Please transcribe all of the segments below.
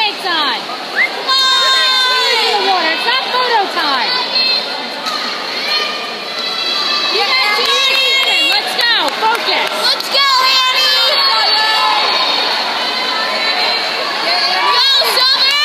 skates on. Come on! In the water. It's not photo time. You got Annie. Let's go. Focus. Let's go, Annie. Go, Summer.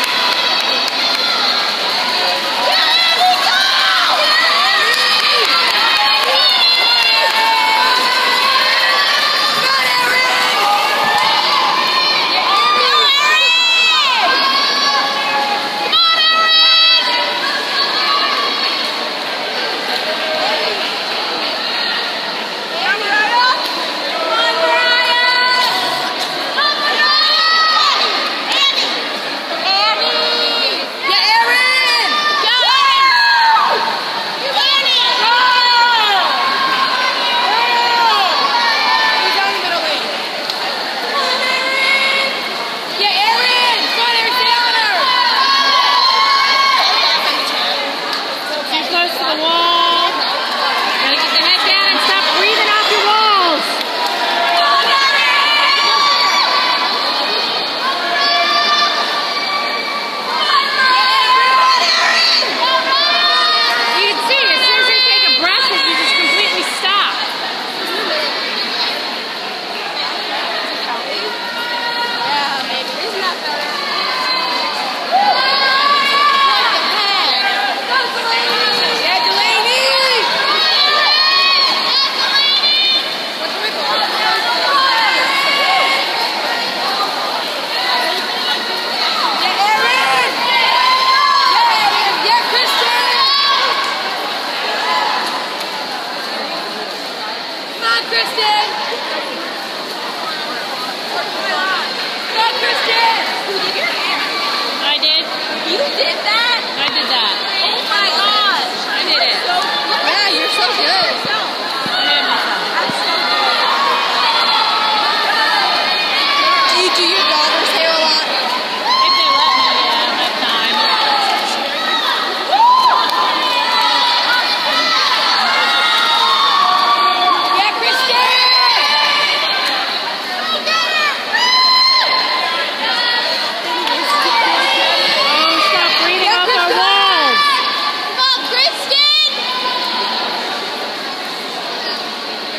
Kristen! Go, Kristen! Who did your hair? I did. You did that? I did that. Oh my gosh! I did it. Yeah, you're so good. I made myself. Do you do your daughter's hair a lot? If they let me, yeah, I don't have time. Yeah, Kristen! Oh, stop breathing off our walls. Come on, Kristen!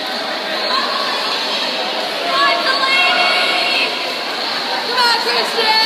Come on, Delaney! Come on, Kristen!